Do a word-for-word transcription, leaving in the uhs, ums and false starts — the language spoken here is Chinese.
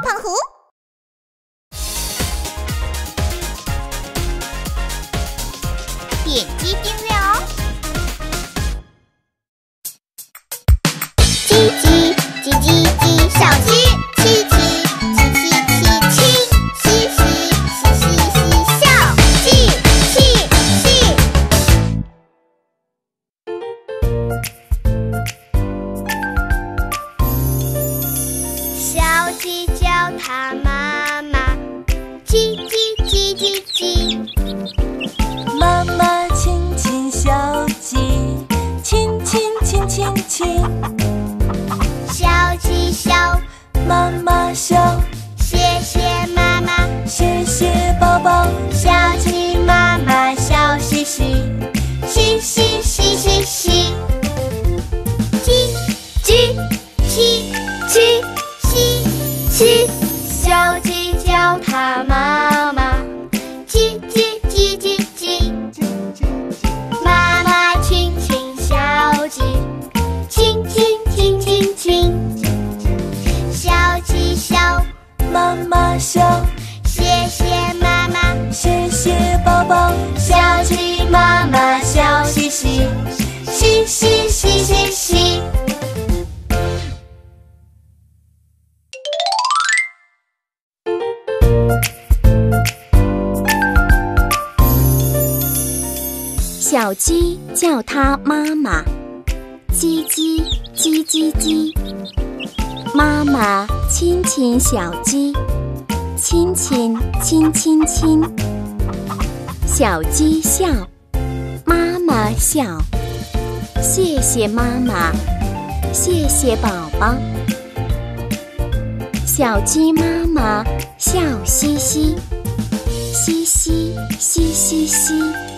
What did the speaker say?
胖虎。点击订阅哦。叽叽叽叽叽，小鸡叽叽叽叽叽，亲嘻嘻嘻嘻嘻，笑嘻嘻嘻。小鸡叫它妈妈，叽叽叽叽叽。 妈妈亲亲小鸡，亲亲亲亲亲。 小鸡笑， 妈妈笑， 谢谢妈妈， 谢谢宝宝。 小鸡妈妈笑嘻嘻，嘻嘻嘻嘻嘻。叽叽叽叽嘻嘻，小鸡叫它妈妈，叽叽叽叽叽。妈妈亲亲小鸡，亲亲亲亲亲。小鸡笑， 妈妈笑， 谢谢妈妈， 谢谢宝宝。 小鸡妈妈笑嘻嘻，嘻嘻嘻嘻嘻。 小鸡叫它妈妈，叽叽叽叽叽。妈妈亲亲小鸡，亲亲亲亲亲。小鸡笑，妈妈笑，谢谢妈妈，谢谢宝宝。小鸡妈妈笑嘻嘻，嘻嘻嘻嘻嘻。